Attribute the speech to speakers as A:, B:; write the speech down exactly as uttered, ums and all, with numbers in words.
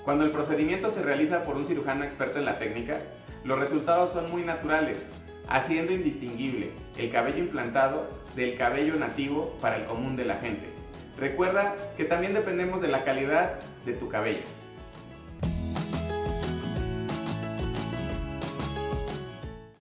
A: Cuando el procedimiento se realiza por un cirujano experto en la técnica, los resultados son muy naturales, haciendo indistinguible el cabello implantado del cabello nativo para el común de la gente. Recuerda que también dependemos de la calidad de tu cabello.